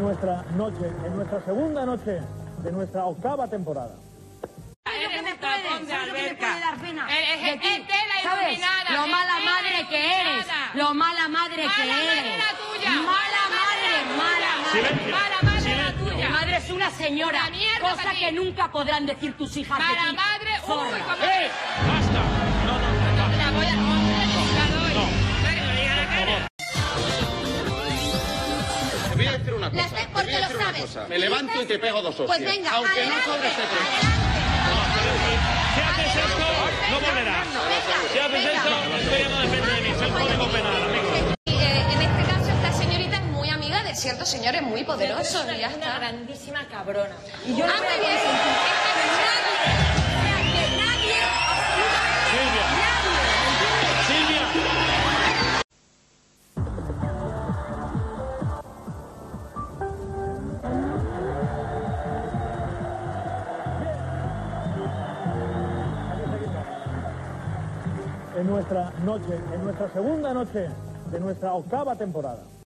nuestra noche, en nuestra segunda noche de nuestra octava temporada. Eres un tapón de alberca. Es tela ¿sabes? iluminada. Lo mala madre que eres. Lo mala madre que Mala madre eres. la tuya. Mala madre, mala madre. Silencio. Mala madre la Tu tuya. madre es una señora, Una mierda cosa para ti. que nunca podrán decir tus hijas de Mala ti. madre. Uy, Zorra. como... ¡Basta! No, La voy a... La doy. No. Para que me lo diga la cara. Te voy a decir una cosa. Las ves te porque voy a lo decir una sabes. cosa. Me levanto y te pego dos hostias. Pues venga, aunque no adelante, sobre este tren. Si haces esto, no volverás. Si haces esto, la historia no depende de mí. Es el código penal, amigo. En este caso, esta señorita es muy amiga de ciertos señores muy poderosos. Y ya Una está. grandísima cabrona. Y yo no voy a Muy bien. Nadie, Silvia. Silvia. En nuestra noche, en nuestra segunda noche de nuestra octava temporada.